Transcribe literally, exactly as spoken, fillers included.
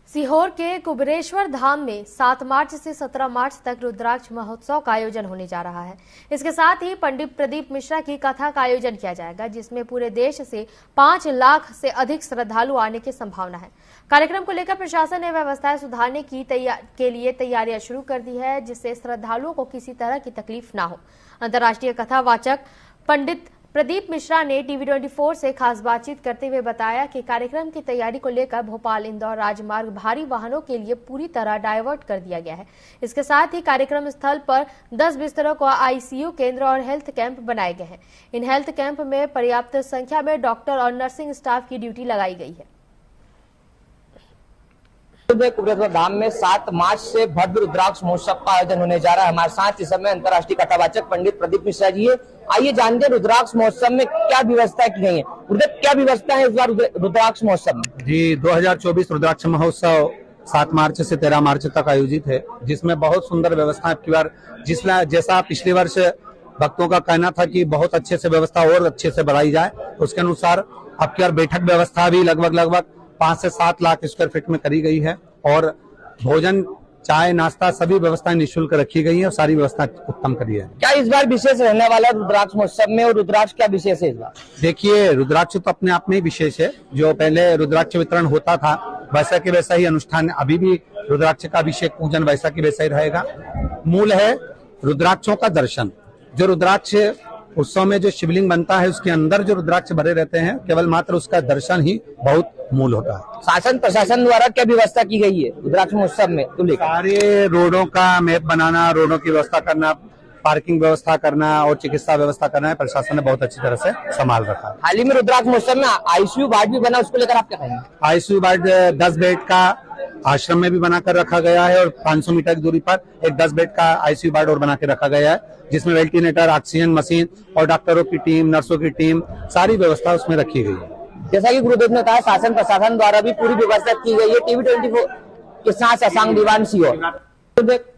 सीहोर के कुबेरेश्वर धाम में सात मार्च से सत्रह मार्च तक रुद्राक्ष महोत्सव का आयोजन होने जा रहा है। इसके साथ ही पंडित प्रदीप मिश्रा की कथा का आयोजन किया जाएगा, जिसमें पूरे देश से पांच लाख से अधिक श्रद्धालु आने की संभावना है। कार्यक्रम को लेकर प्रशासन ने व्यवस्थाएं सुधारने की के लिए तैयारियां शुरू कर दी है, जिससे श्रद्धालुओं को किसी तरह की तकलीफ न हो। अंतर्राष्ट्रीय कथावाचक पंडित प्रदीप मिश्रा ने टीवी चौबीस से खास बातचीत करते हुए बताया कि कार्यक्रम की तैयारी को लेकर भोपाल इंदौर राजमार्ग भारी वाहनों के लिए पूरी तरह डाइवर्ट कर दिया गया है। इसके साथ ही कार्यक्रम स्थल पर दस बिस्तरों का आईसीयू केंद्र और हेल्थ कैंप बनाए गए हैं। इन हेल्थ कैंप में पर्याप्त संख्या में डॉक्टर और नर्सिंग स्टाफ की ड्यूटी लगाई गई है। कुबेरेश्वर धाम में सात मार्च से भव्य रुद्राक्ष महोत्सव का आयोजन होने जा रहा है। हमारे साथ इस समय अंतर्राष्ट्रीय कथावाचक पंडित प्रदीप मिश्रा जी है। आइए जानते हैं रुद्राक्ष महोत्सव में क्या व्यवस्था की गई है। गुरुदेव, क्या व्यवस्था है इस बार रुद्राक्ष महोत्सव में? जी, दो हज़ार चौबीस रुद्राक्ष महोत्सव सात मार्च से तेरह मार्च तक आयोजित है, जिसमें बहुत सुंदर व्यवस्था की बार जिस जैसा पिछले वर्ष भक्तों का कहना था कि बहुत अच्छे से व्यवस्था और अच्छे से बढ़ाई जाए, उसके अनुसार अब की बार बैठक व्यवस्था भी लगभग लगभग पांच से सात लाख स्क्वायर फीट में करी गई है और भोजन, चाय, नाश्ता सभी व्यवस्थाएं निःशुल्क रखी गई है और सारी व्यवस्था उत्तम करी है। क्या इस बार विशेष रहने वाला रुद्राक्ष महोत्सव में, और रुद्राक्ष क्या विशेष है इस बार? देखिए, रुद्राक्ष तो अपने आप में ही विशेष है। जो पहले रुद्राक्ष वितरण होता था वैसा के वैसा ही अनुष्ठान, अभी भी रुद्राक्ष का अभिषेक पूजन वैसा की वैसा ही रहेगा। मूल है रुद्राक्षों का दर्शन। जो रुद्राक्ष उत्सव में जो शिवलिंग बनता है उसके अंदर जो रुद्राक्ष भरे रहते हैं, केवल मात्र उसका दर्शन ही बहुत मूल होता है। शासन प्रशासन द्वारा क्या व्यवस्था की गई है रुद्राक्ष महोत्सव में? तो सारे रोडों का मैप बनाना, रोडों की व्यवस्था करना, पार्किंग व्यवस्था करना और चिकित्सा व्यवस्था करना है, प्रशासन ने बहुत अच्छी तरह से संभाल रखा है। हाल ही में रुद्राक्ष महोत्सव में आईसीयू वार्ड भी बना, उसको लेकर आप क्या कहेंगे? आईसीयू वार्ड दस बेड का आश्रम में भी बनाकर रखा गया है और पाँच सौ मीटर की दूरी पर एक दस बेड का आईसीयू वार्ड और बना के रखा गया है, जिसमें वेंटिलेटर, ऑक्सीजन मशीन और डॉक्टरों की टीम, नर्सों की टीम, सारी व्यवस्था उसमें रखी गई है। जैसा कि गुरुदेव ने कहा, शासन प्रशासन द्वारा भी पूरी व्यवस्था की गई है। टीवी चौबीस के साथ शशांक दीवान सीहोर।